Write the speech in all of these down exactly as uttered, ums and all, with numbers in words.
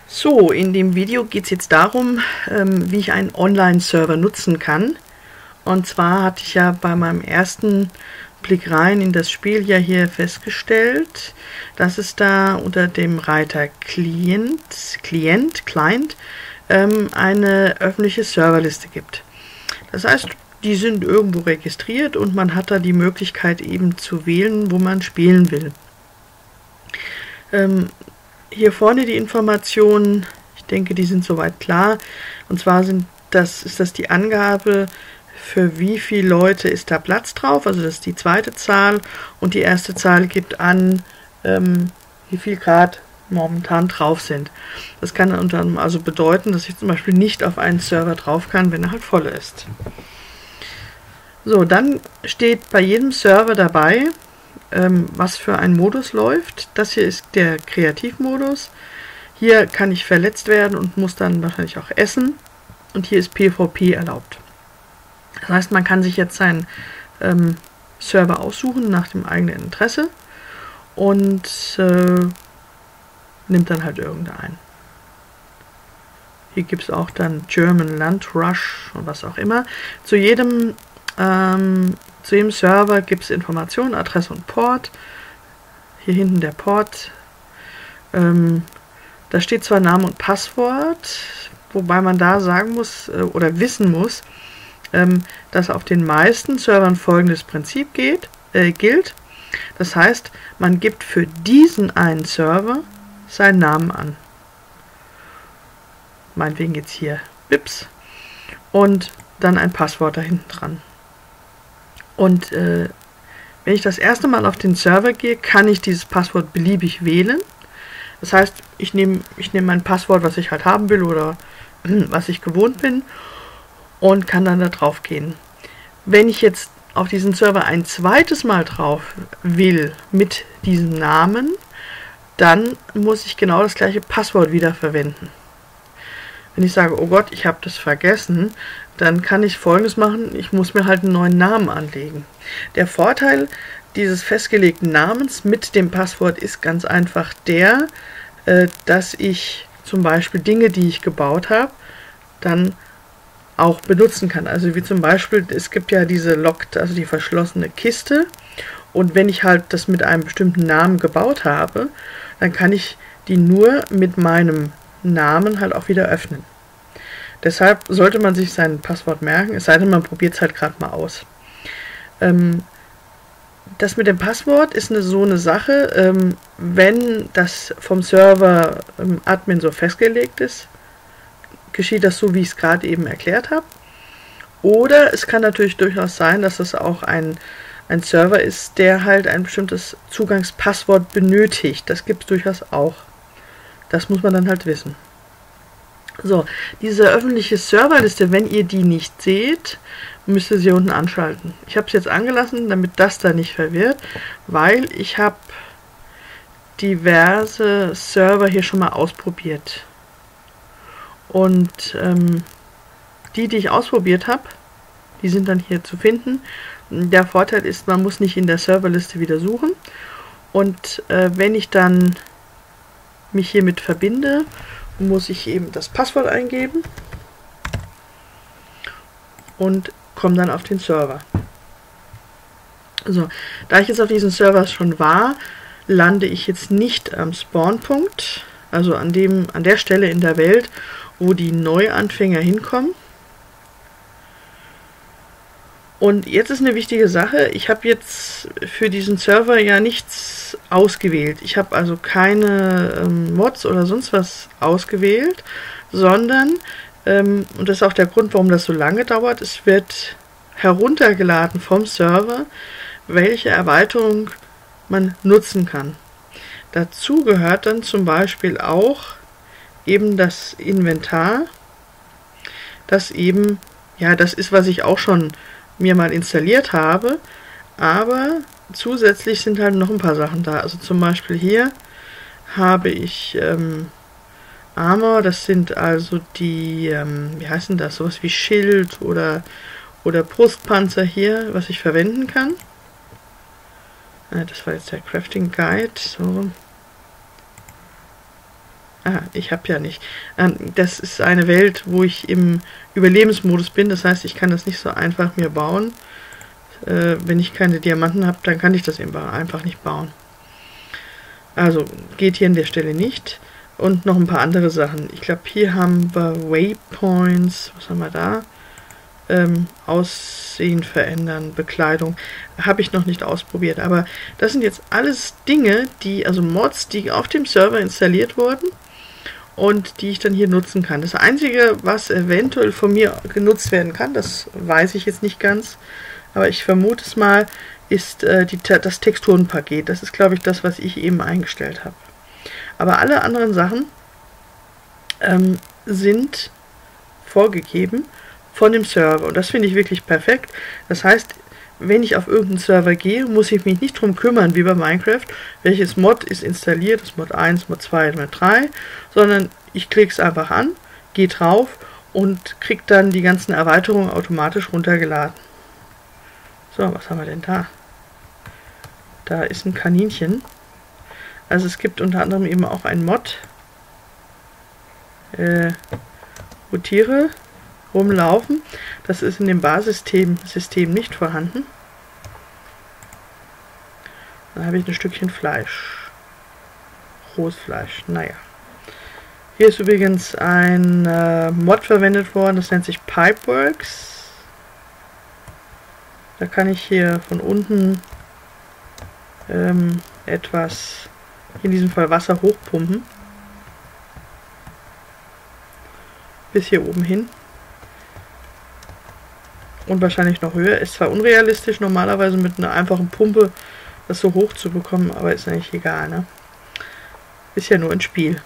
So, in dem Video geht es jetzt darum, ähm, wie ich einen Online-Server nutzen kann. Und zwar hatte ich ja bei meinem ersten Blick rein in das Spiel ja hier festgestellt, dass es da unter dem Reiter Client, Client, Client ähm, eine öffentliche Serverliste gibt. Das heißt, die sind irgendwo registriert und man hat da die Möglichkeit eben zu wählen, wo man spielen will. Ähm, Hier vorne die Informationen, ich denke, die sind soweit klar. Und zwar sind das, ist das die Angabe, für wie viele Leute ist da Platz drauf. Also das ist die zweite Zahl und die erste Zahl gibt an, ähm, wie viel Grad momentan drauf sind. Das kann unter anderem also bedeuten, dass ich zum Beispiel nicht auf einen Server drauf kann, wenn er halt voll ist. So, dann steht bei jedem Server dabei, was für ein Modus läuft. Das hier ist der Kreativmodus. Hier kann ich verletzt werden und muss dann wahrscheinlich auch essen. Und hier ist PvP erlaubt. Das heißt, man kann sich jetzt seinen ähm, Server aussuchen nach dem eigenen Interesse und äh, nimmt dann halt irgendeinen. Hier gibt es auch dann German Land Rush und was auch immer. Zu jedem ähm, Zu jedem Server gibt es Informationen, Adresse und Port. Hier hinten der Port. Ähm, da steht zwar Name und Passwort, wobei man da sagen muss äh, oder wissen muss, ähm, dass auf den meisten Servern folgendes Prinzip geht, äh, gilt. Das heißt, man gibt für diesen einen Server seinen Namen an. Meinetwegen jetzt hier Bips und dann ein Passwort da hinten dran. Und äh, wenn ich das erste Mal auf den Server gehe, kann ich dieses Passwort beliebig wählen. Das heißt, ich nehme ich nehm mein Passwort, was ich halt haben will oder was ich gewohnt bin und kann dann da drauf gehen. Wenn ich jetzt auf diesen Server ein zweites Mal drauf will mit diesem Namen, dann muss ich genau das gleiche Passwort wieder verwenden. Wenn ich sage, oh Gott, ich habe das vergessen, dann kann ich Folgendes machen, ich muss mir halt einen neuen Namen anlegen. Der Vorteil dieses festgelegten Namens mit dem Passwort ist ganz einfach der, äh, dass ich zum Beispiel Dinge, die ich gebaut habe, dann auch benutzen kann. Also wie zum Beispiel, es gibt ja diese Locked, also die verschlossene Kiste, und wenn ich halt das mit einem bestimmten Namen gebaut habe, dann kann ich die nur mit meinem Namen halt auch wieder öffnen. Deshalb sollte man sich sein Passwort merken, es sei denn, man probiert es halt gerade mal aus. Ähm, das mit dem Passwort ist eine, so eine Sache, ähm, wenn das vom Server ähm, Admin so festgelegt ist, geschieht das so, wie ich es gerade eben erklärt habe. Oder es kann natürlich durchaus sein, dass das auch ein, ein Server ist, der halt ein bestimmtes Zugangspasswort benötigt. Das gibt es durchaus auch. Das muss man dann halt wissen. So, diese öffentliche Serverliste, wenn ihr die nicht seht, müsst ihr sie unten anschalten. Ich habe es jetzt angelassen, damit das da nicht verwirrt, weil ich habe diverse Server hier schon mal ausprobiert. Und ähm, die, die ich ausprobiert habe, die sind dann hier zu finden. Der Vorteil ist, man muss nicht in der Serverliste wieder suchen. Und äh, wenn ich dann mich hiermit verbinde, muss ich eben das Passwort eingeben und komme dann auf den Server. So, da ich jetzt auf diesem Server schon war, lande ich jetzt nicht am Spawnpunkt, also an dem, an der Stelle in der Welt, wo die Neuanfänger hinkommen. Und jetzt ist eine wichtige Sache, ich habe jetzt für diesen Server ja nichts ausgewählt. Ich habe also keine ähm, Mods oder sonst was ausgewählt, sondern, ähm, und das ist auch der Grund, warum das so lange dauert, es wird heruntergeladen vom Server, welche Erweiterung man nutzen kann. Dazu gehört dann zum Beispiel auch eben das Inventar, das eben, ja, das ist, was ich auch schon mir mal installiert habe, aber zusätzlich sind halt noch ein paar Sachen da. Also zum Beispiel hier habe ich ähm, Armor, das sind also die, ähm, wie heißen das, sowas wie Schild oder, oder Brustpanzer hier, was ich verwenden kann. Äh, das war jetzt der Crafting Guide. So. Ah, ich habe ja nicht. Ähm, das ist eine Welt, wo ich im Überlebensmodus bin. Das heißt, ich kann das nicht so einfach mir bauen. Äh, wenn ich keine Diamanten habe, dann kann ich das einfach nicht bauen. Also geht hier an der Stelle nicht. Und noch ein paar andere Sachen. Ich glaube, hier haben wir Waypoints. Was haben wir da? Ähm, Aussehen verändern, Bekleidung. Habe ich noch nicht ausprobiert. Aber das sind jetzt alles Dinge, die, also Mods, die auf dem Server installiert wurden und die ich dann hier nutzen kann. Das Einzige, was eventuell von mir genutzt werden kann, das weiß ich jetzt nicht ganz, aber ich vermute es mal, ist äh, die, das Texturenpaket. Das ist, glaube ich, das, was ich eben eingestellt habe. Aber alle anderen Sachen ähm, sind vorgegeben von dem Server. Und das finde ich wirklich perfekt. Das heißt, wenn ich auf irgendeinen Server gehe, muss ich mich nicht drum kümmern, wie bei Minecraft, welches Mod ist installiert, das Mod eins, Mod zwei, Mod drei, sondern ich klicke es einfach an, gehe drauf und kriege dann die ganzen Erweiterungen automatisch runtergeladen. So, was haben wir denn da? Da ist ein Kaninchen. Also es gibt unter anderem eben auch einen Mod, äh, wo Tiere rumlaufen. Das ist in dem Basissystem System nicht vorhanden. Dann habe ich ein Stückchen Fleisch. Rohes Fleisch. Naja. Hier ist übrigens ein äh, Mod verwendet worden, das nennt sich Pipeworks. Da kann ich hier von unten ähm, etwas, in diesem Fall Wasser, hochpumpen. Bis hier oben hin. Und wahrscheinlich noch höher. Ist zwar unrealistisch, normalerweise mit einer einfachen Pumpe das so hoch zu bekommen, aber ist eigentlich egal, ne? Ist ja nur ein Spiel.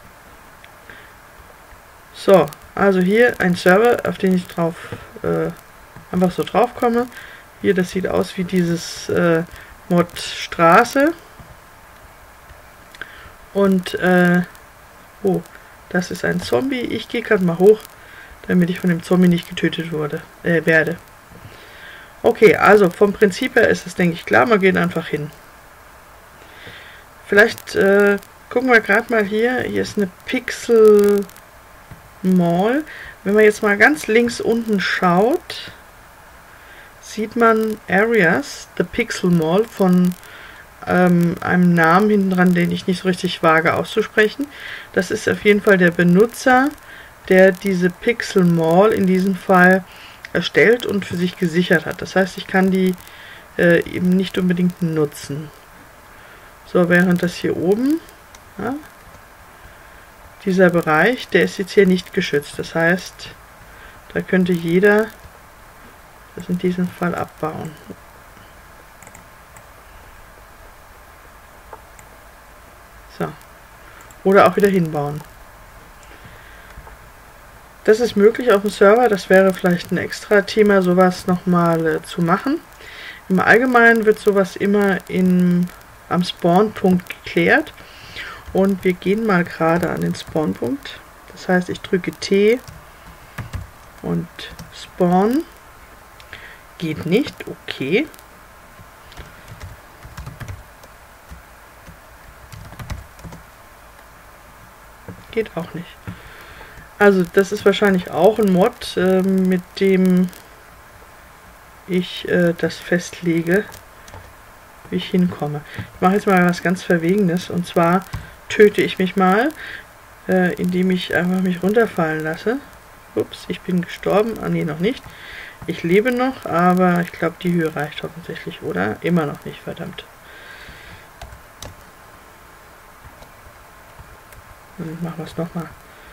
So, also hier ein Server, auf den ich drauf äh, einfach so drauf komme. Hier, das sieht aus wie dieses äh, Mod Straße. Und, äh, oh, das ist ein Zombie. Ich gehe gerade mal hoch, damit ich von dem Zombie nicht getötet wurde, äh, werde. Okay, also vom Prinzip her ist es, denke ich, klar. Man geht einfach hin. Vielleicht äh, gucken wir gerade mal hier. Hier ist eine Pixel Mall. Wenn man jetzt mal ganz links unten schaut, sieht man Areas, the Pixel Mall, von ähm, einem Namen hinten dran, den ich nicht so richtig wage auszusprechen. Das ist auf jeden Fall der Benutzer, der diese Pixel Mall in diesem Fall erstellt und für sich gesichert hat. Das heißt, ich kann die äh, eben nicht unbedingt nutzen. So, während das hier oben, ja, dieser Bereich, der ist jetzt hier nicht geschützt. Das heißt, da könnte jeder das in diesem Fall abbauen. So. Oder auch wieder hinbauen. Das ist möglich auf dem Server. Das wäre vielleicht ein extra Thema, sowas nochmal äh, zu machen. Im Allgemeinen wird sowas immer in, am Spawnpunkt geklärt. Und wir gehen mal gerade an den Spawnpunkt. Das heißt, ich drücke T und Spawn. Geht nicht. Okay. Geht auch nicht. Also das ist wahrscheinlich auch ein Mod, äh, mit dem ich äh, das festlege, wie ich hinkomme. Ich mache jetzt mal was ganz Verwegenes, und zwar töte ich mich mal, äh, indem ich einfach mich runterfallen lasse. Ups, ich bin gestorben. Ah, nee, noch nicht. Ich lebe noch, aber ich glaube, die Höhe reicht offensichtlich, oder? Immer noch nicht, verdammt. Dann machen wir es nochmal.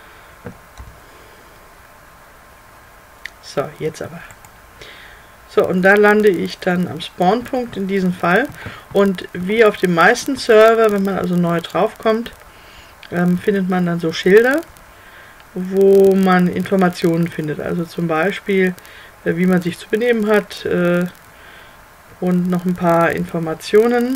So, jetzt aber. So, und da lande ich dann am Spawnpunkt in diesem Fall. Und wie auf den meisten Server, wenn man also neu draufkommt, ähm, findet man dann so Schilder, wo man Informationen findet. Also zum Beispiel, äh, wie man sich zu benehmen hat, äh, und noch ein paar Informationen.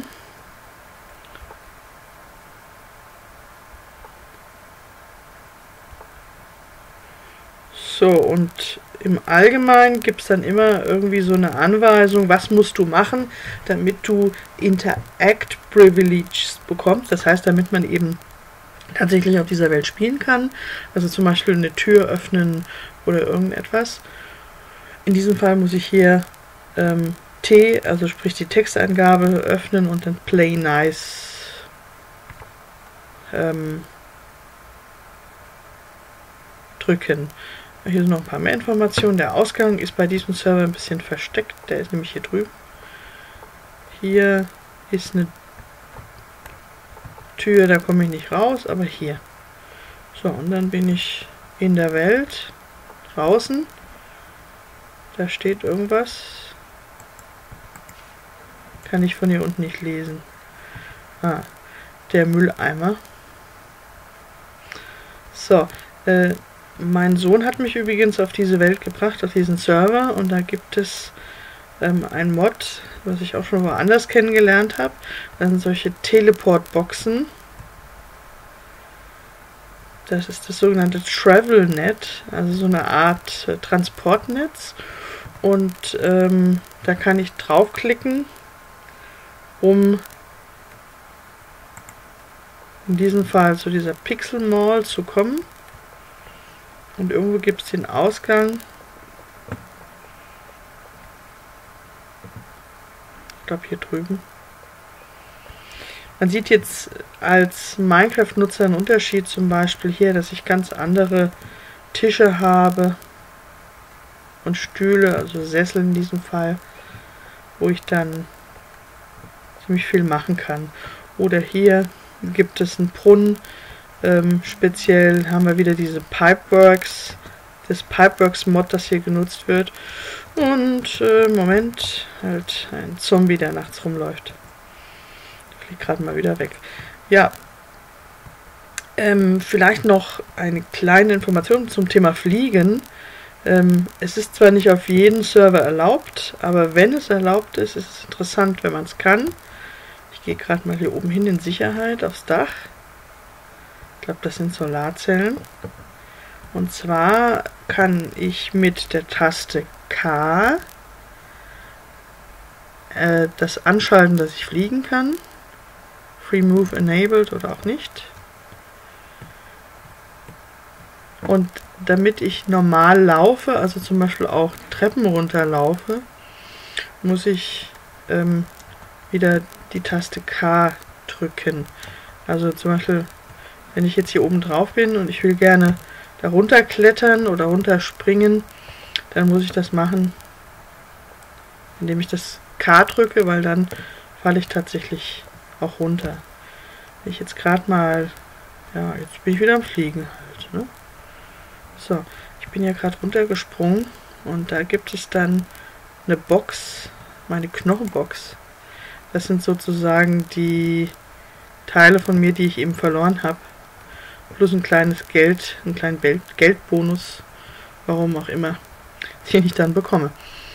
So, und im Allgemeinen gibt es dann immer irgendwie so eine Anweisung, was musst du machen, damit du Interact Privileges bekommst. Das heißt, damit man eben tatsächlich auf dieser Welt spielen kann. Also zum Beispiel eine Tür öffnen oder irgendetwas. In diesem Fall muss ich hier ähm, T, also sprich die Texteingabe, öffnen und dann Play Nice ähm, drücken. Hier sind noch ein paar mehr Informationen. Der Ausgang ist bei diesem Server ein bisschen versteckt. Der ist nämlich hier drüben. Hier ist eine Tür, da komme ich nicht raus, aber hier. So, und dann bin ich in der Welt draußen. Da steht irgendwas. Kann ich von hier unten nicht lesen. Ah, der Mülleimer. So, äh, mein Sohn hat mich übrigens auf diese Welt gebracht, auf diesen Server. Und da gibt es ähm, ein Mod, was ich auch schon woanders kennengelernt habe. Das sind solche Teleport-Boxen. Das ist das sogenannte TravelNet, also so eine Art äh, Transportnetz. Und ähm, da kann ich draufklicken, um in diesem Fall zu dieser Pixel Mall zu kommen. Und irgendwo gibt es den Ausgang. Ich glaube hier drüben. Man sieht jetzt als Minecraft-Nutzer einen Unterschied, zum Beispiel hier, dass ich ganz andere Tische habe und Stühle, also Sessel in diesem Fall, wo ich dann ziemlich viel machen kann. Oder hier gibt es einen Brunnen. Ähm, speziell haben wir wieder diese Pipeworks, das Pipeworks-Mod, das hier genutzt wird. Und äh, Moment, halt ein Zombie, der nachts rumläuft. Fliegt gerade mal wieder weg. Ja, ähm, vielleicht noch eine kleine Information zum Thema Fliegen. Ähm, es ist zwar nicht auf jedem Server erlaubt, aber wenn es erlaubt ist, ist es interessant, wenn man es kann. Ich gehe gerade mal hier oben hin in Sicherheit aufs Dach. Ich glaube, das sind Solarzellen. Und zwar kann ich mit der Taste K äh, das anschalten, dass ich fliegen kann. Free Move enabled oder auch nicht. Und damit ich normal laufe, also zum Beispiel auch Treppen runterlaufe, muss ich ähm, wieder die Taste K drücken. Also zum Beispiel, wenn ich jetzt hier oben drauf bin und ich will gerne darunter klettern oder runterspringen, dann muss ich das machen, indem ich das K drücke, weil dann falle ich tatsächlich auch runter. Wenn ich jetzt gerade mal, ja, jetzt bin ich wieder am Fliegen halt, ne? So, ich bin ja gerade runtergesprungen und da gibt es dann eine Box, meine Knochenbox. Das sind sozusagen die Teile von mir, die ich eben verloren habe. Plus ein kleines Geld, einen kleinen Geldbonus, warum auch immer, den ich dann bekomme.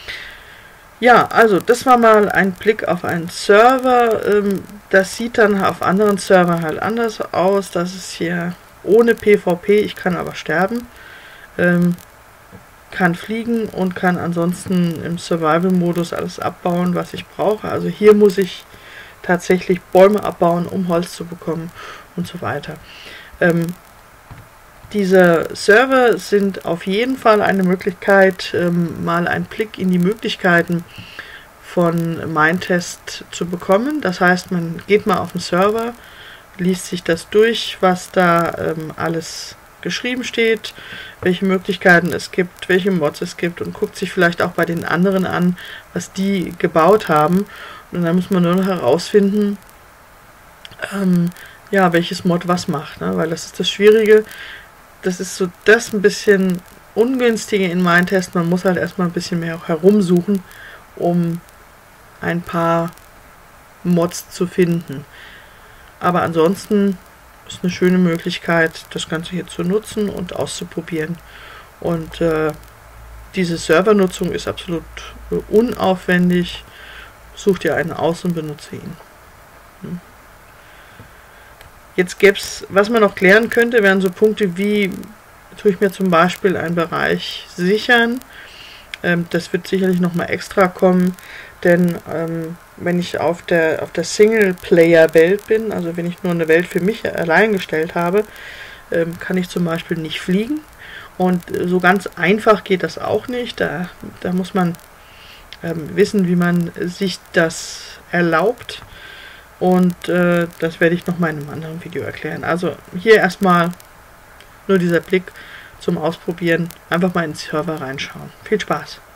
Ja, also das war mal ein Blick auf einen Server. Ähm, das sieht dann auf anderen Servern halt anders aus. Das ist hier ohne PvP, ich kann aber sterben. Ähm, kann fliegen und kann ansonsten im Survival-Modus alles abbauen, was ich brauche. Also hier muss ich tatsächlich Bäume abbauen, um Holz zu bekommen und so weiter. Ähm, diese Server sind auf jeden Fall eine Möglichkeit, ähm, mal einen Blick in die Möglichkeiten von Minetest zu bekommen. Das heißt, man geht mal auf den Server, liest sich das durch, was da ähm, alles geschrieben steht, welche Möglichkeiten es gibt, welche Mods es gibt und guckt sich vielleicht auch bei den anderen an, was die gebaut haben. Und dann muss man nur noch herausfinden, ähm, ja, welches Mod was macht, ne? Weil das ist das Schwierige. Das ist so das ein bisschen Ungünstige in Minetest. Man muss halt erstmal ein bisschen mehr herumsuchen, um ein paar Mods zu finden. Aber ansonsten ist eine schöne Möglichkeit, das Ganze hier zu nutzen und auszuprobieren. Und äh, diese Servernutzung ist absolut äh, unaufwendig. Such dir einen aus und benutze ihn. Hm. Jetzt gäbe es, was man noch klären könnte, wären so Punkte wie, tue ich mir zum Beispiel einen Bereich sichern. Ähm, das wird sicherlich nochmal extra kommen, denn ähm, wenn ich auf der, auf der Singleplayer-Welt bin, also wenn ich nur eine Welt für mich allein gestellt habe, ähm, kann ich zum Beispiel nicht fliegen. Und so ganz einfach geht das auch nicht. Da, da muss man ähm, wissen, wie man sich das erlaubt. Und äh, das werde ich nochmal in einem anderen Video erklären. Also hier erstmal nur dieser Blick zum Ausprobieren. Einfach mal in den Server reinschauen. Viel Spaß!